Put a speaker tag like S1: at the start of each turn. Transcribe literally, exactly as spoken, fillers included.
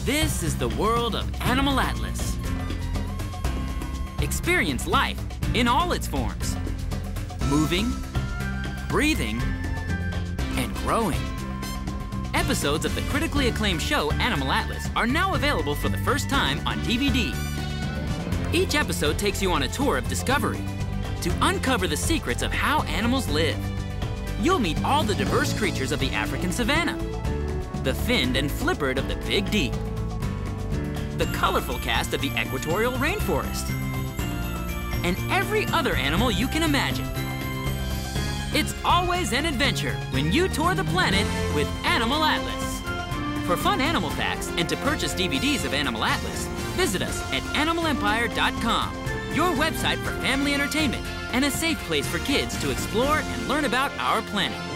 S1: This is the world of Animal Atlas. Experience life in all its forms. Moving, breathing, and growing. Episodes of the critically acclaimed show Animal Atlas are now available for the first time on D V D. Each episode takes you on a tour of discovery to uncover the secrets of how animals live. You'll meet all the diverse creatures of the African savanna, the finned and flippered of the Big Deep, the colorful cast of the equatorial rainforest, and every other animal you can imagine. It's always an adventure when you tour the planet with Animal Atlas. For fun animal facts and to purchase D V Ds of Animal Atlas, visit us at animal empire dot com, your website for family entertainment and a safe place for kids to explore and learn about our planet.